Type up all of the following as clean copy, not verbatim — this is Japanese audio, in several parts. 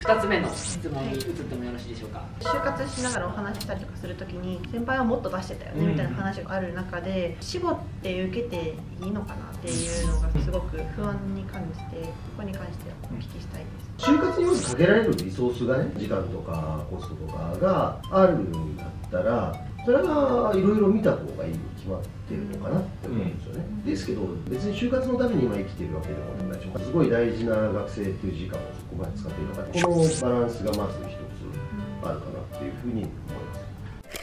2つ目の質問に移ってもよろしいでしょうか。 就活しながらお話ししたりとかするときに先輩はもっと出してたよねみたいな話がある中で、絞って受けていいのかなっていうのがすごく不安に感じて、ここに関してはお聞きしたいです。 就活にまずかけられるリソースがね、時間とかコストとかがあるんだったら、それはいろいろ見た方がいいに決まってるのかなって思うんですよね。ですけど別に就活のために今生きているわけでもないし、すごい大事な学生っていう時間をそこまで使っているのか、このバランスがまず一つあるかなっていうふうに思います。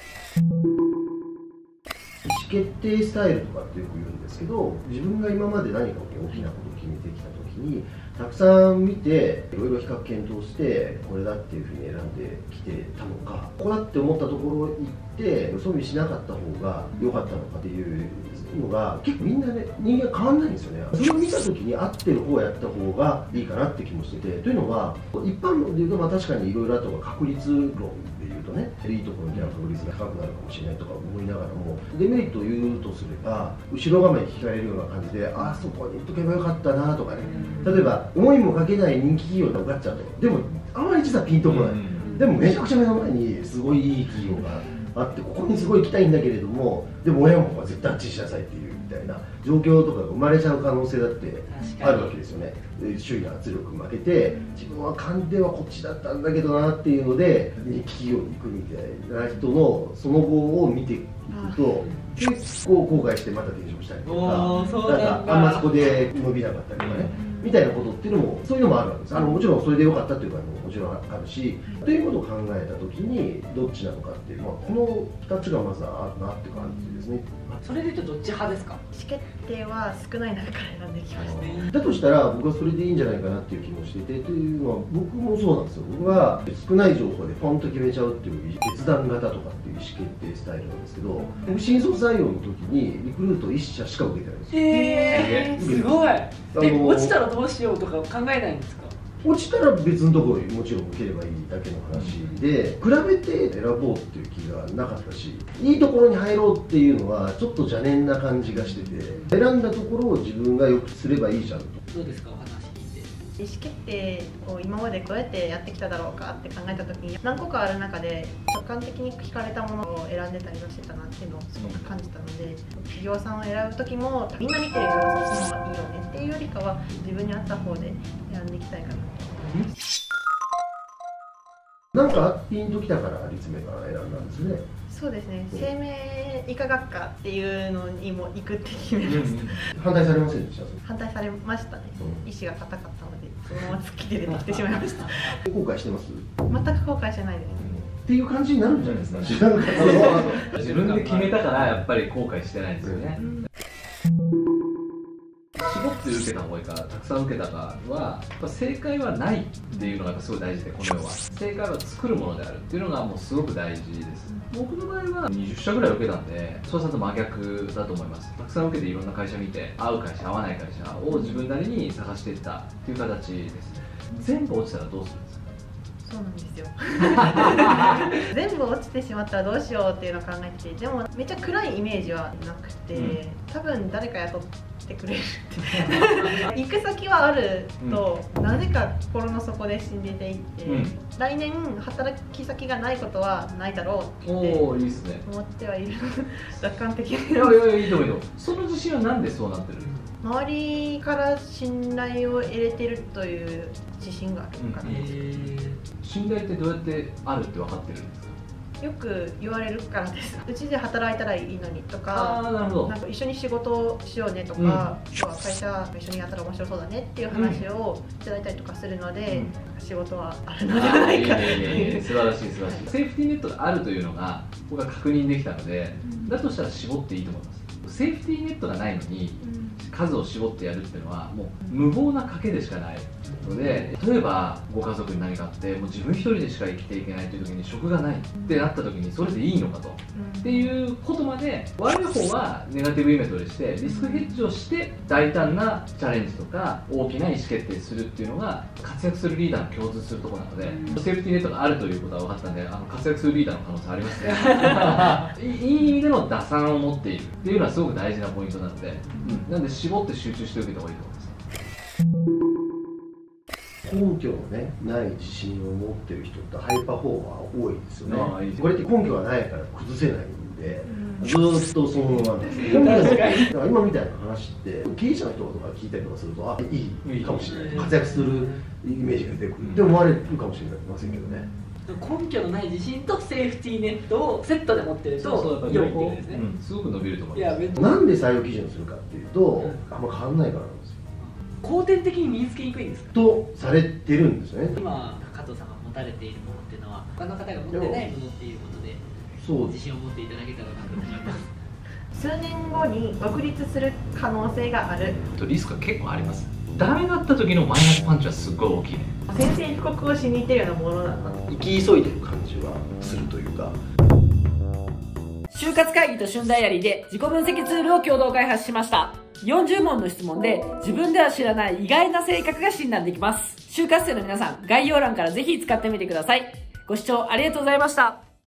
意思決定スタイルとかってよく言うんですけど、自分が今まで何か大きなことを決めてきた時にたくさん見ていろいろ比較検討してこれだっていうふうに選んできてたのか、ここだって思ったところ行って嘘見しなかった方が良かったのかっていうのが結構みんなね、人間変わんないんですよね。それを見た時に合ってる方をやった方がいいかなって気もしてて、というのは一般論で言うとまあ確かにいろいろあった方が確率論で言うとね、いいところには確率が高くなるかもしれないとか思いながらも、デメリットを言うとすれば後ろ構えに聞かれるような感じで、あそこに行っとけばよかったなとかね、例えば思いもかけない人気企業が受かっちゃうと、でもあまり実はピンとこない、でもめちゃくちゃ目の前にすごいいい企業があって、ここにすごい行きたいんだけれども、でも親も絶対あっちにしなさいっていうみたいな状況とかが生まれちゃう可能性だってあるわけですよね。周囲の圧力負けて、自分は勘ではこっちだったんだけどなっていうので企業に行くみたいな人のその後を見ていくと、結構後悔してまた転職したりとか、なんかあんまそこで伸びなかったりとかね、みたいなことっていうのも、そういうのもあるわけです。もちろんそれで良かったっていうのはもちろんあるし、ということを考えたときにどっちなのかっていう、まあ、この2つがまずあるなって感じですね。 それで言うとどっち派ですか？ 意思決定は少ない中から選んできました。 だとしたら僕はそれでいいんじゃないかなっていう気もしていて、というのは僕もそうなんですよ。僕は少ない情報でポンと決めちゃうっていう決断型とかっていう意思決定スタイルなんですけど、僕新卒採用の時にリクルート1社しか受けてないんですよ。 へー、すごい。落ちたらどうしようとか考えないんですか？落ちたら別のところにもちろん受ければいいだけの話で、比べて選ぼうっていう気がなかったし、いいところに入ろうっていうのはちょっと邪念な感じがしてて、選んだところを自分がよくすればいいじゃんと。 どうですか、お話聞いて。 意思決定を今までどうやってやってきただろうかって考えた時に、何個かある中で直感的に惹かれたものを選んでたりはしてたなっていうのをすごく感じたので、企業さんを選ぶ時もみんな見てるからそっちの方がいいよねっていうよりかは、自分に合った方で選んでいきたいかなと思います。 なんかピンときたから立命から選んだんですね。 そうですね、生命医科学科っていうのにも行くって決めました。 反対されませんでした？ 反対されましたね。意志が硬かったのでそのまま突っ切り出てきてしまいました。 後悔してます？ 全く後悔してないです。 っていう感じになるんじゃないですか。 自分で決めたからやっぱり後悔してないんですよね。絞って受けた方がいいか、たくさん受けたかは、正解はないっていうのがやっぱすごい大事で、この世は正解は作るものであるっていうのがもうすごく大事です。僕の場合は20社ぐらい受けたんで、そうすると真逆だと思います。たくさん受けていろんな会社見て、合う会社合わない会社を自分なりに探していったっていう形ですね。全部落ちたらどうするんですか？ そうなんですよ。全部落ちてしまったらどうしようっていうのを考えてて、でもめっちゃ暗いイメージはなくて、多分誰か雇ってくれるって行く先はあると、なぜか心の底で信じていって、来年働き先がないことはないだろうって思ってはいる。楽観的に。 いやいいと思うよ。その自信はなんでそうなってるんですか？ 周りから信頼を得れてるという自信があるかな。 信頼ってどうやってあるって分かってるんですか？ よく言われるからです。うちで働いたらいいのにとか、なんか一緒に仕事をしようねとか、今日は会社一緒にやったら面白そうだねっていう話をいただいたりとかするので、仕事はあるのではないかっていう。 素晴らしい素晴らしい。セーフティーネットがあるというのが僕は確認できたので、だとしたら絞っていいと思います。セーフティーネットがないのに数を絞ってやるっていうのはもう無謀な賭けでしかないので、例えばご家族に何かあってもう自分一人でしか生きていけないという時に職がないってなった時にそれでいいのかと、っていうことまで悪い方はネガティブイメトレしてリスクヘッジをして大胆なチャレンジとか大きな意思決定するっていうのが活躍するリーダーの共通するところなので、セーフティーネットがあるということは分かったんで、活躍するリーダーの可能性ありますね。いい意味での打算を持っているっていうのはすごく大事なポイントなので、なんで絞って集中して受けた方がいいと思います。 根拠のねない自信を持ってる人ってハイパフォーマー多いですよね。 ああいいですねこれって根拠がないから崩せないんで、ずーっとそのままなんですよ。 確かにだから今みたいな話って経営者の人とか聞いたりとかすると、あ、いいかもしれない、活躍するイメージが出てくるって思われるかもしれませんけどね。 根拠のない自信とセーフティーネットをセットで持ってると良いっていうことですね。 すごく伸びると思いいます。 や別になんで採用基準にするかっていうと、あんま変わんないからなんですよ。 後天的に身につけにくいんですか。 とされてるんですよね。 今加藤さんが持たれているものっていうのは他の方が持ってないものっていうことでそう自信を持っていただけたらなと思います。 数年後に独立する可能性がある。 リスクは結構あります。ダメだった時のマイナスパンチはすっごい大きいね。 宣戦布告をしに行ってるようなものだな。 生き急いでる感じはするというか。 就活会議と旬ダイアリーで自己分析ツールを共同開発しました。40問の質問で自分では知らない意外な性格が診断できます。就活生の皆さん、概要欄からぜひ使ってみてください。ご視聴ありがとうございました。